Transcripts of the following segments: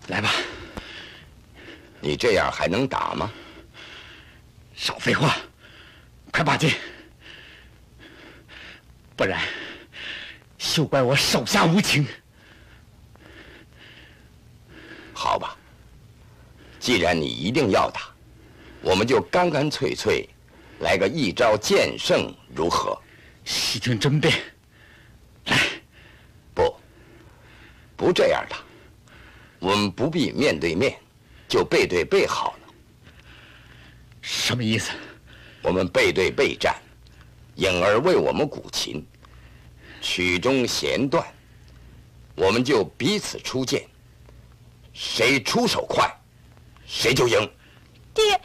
来吧。 你这样还能打吗？ 少废话，快把劲！不然，休怪我手下无情。 好吧，既然你一定要打，我们就干干脆脆来个一招见胜，如何？ 悉听争辩。来， 不这样打，我们不必面对面，就背对背好了。 什么意思？ 我们背对背战，颖儿为我们鼓琴，曲中弦断，我们就彼此出剑，谁出手快，谁就赢。 爹，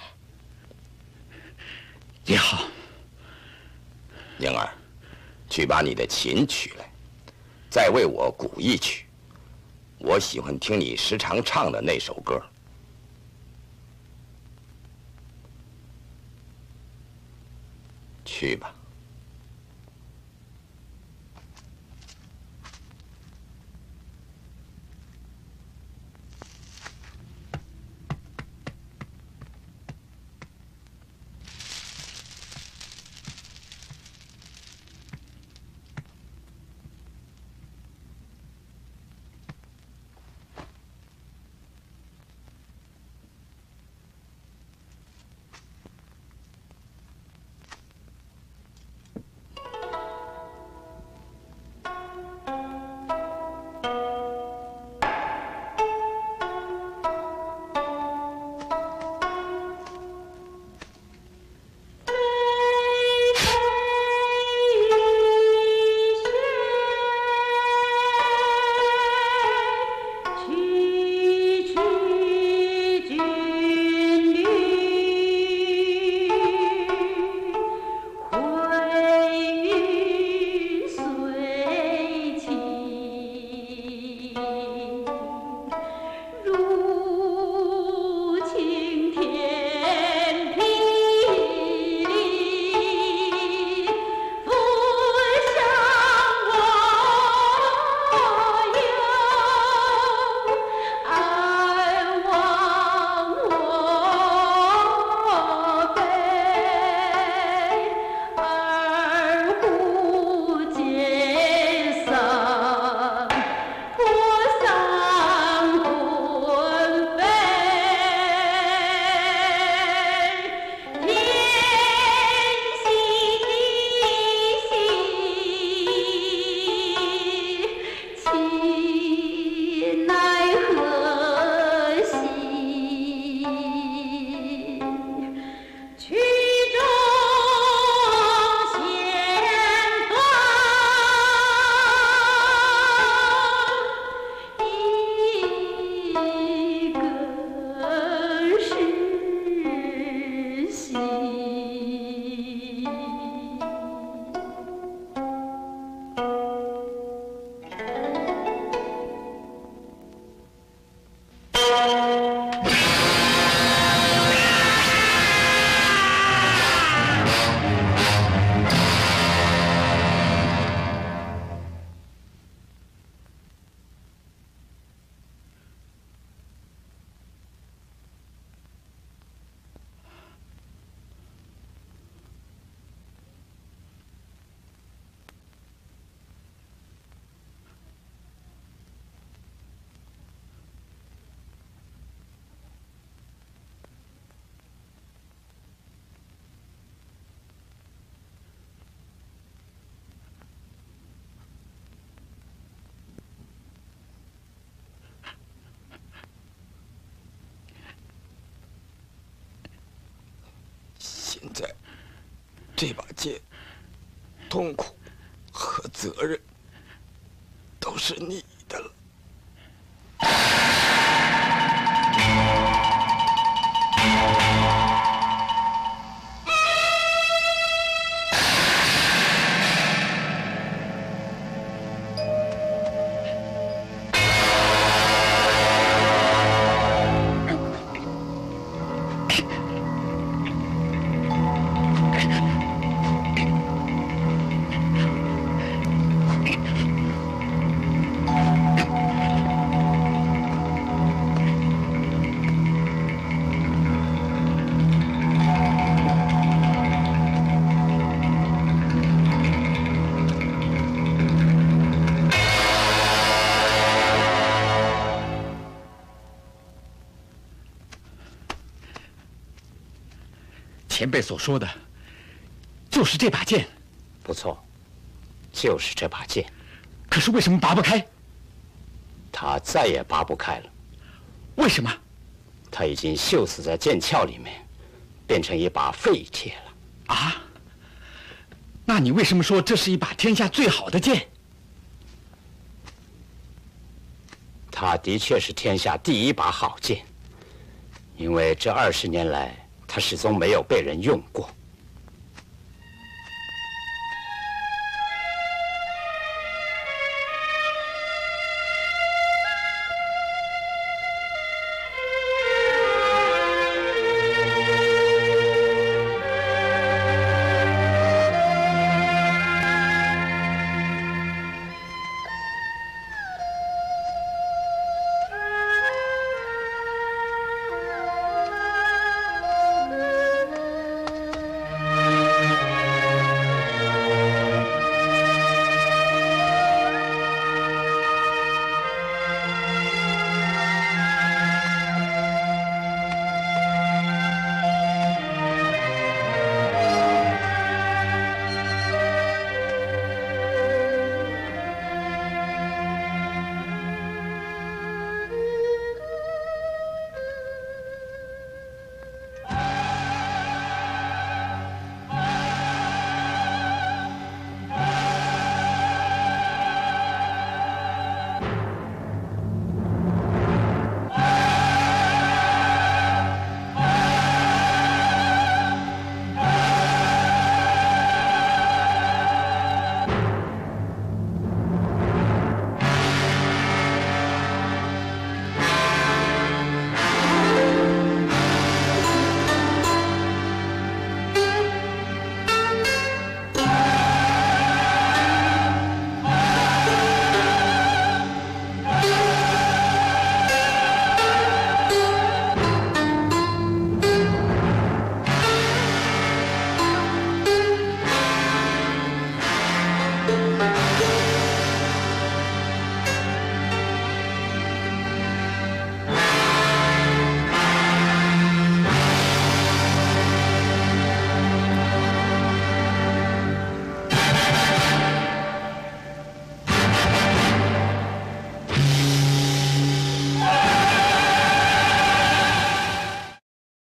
也好。 颖儿，去把你的琴取来，再为我鼓一曲。我喜欢听你时常唱的那首歌。去吧。现在，这把剑，痛苦和责任都是你的了。 前辈所说的，就是这把剑。 不错，就是这把剑。 可是为什么拔不开？ 它再也拔不开了。 为什么？ 它已经锈死在剑鞘里面，变成一把废铁了。 啊？那你为什么说这是一把天下最好的剑？ 它的确是天下第一把好剑，因为这20年来，它始终没有被人用过。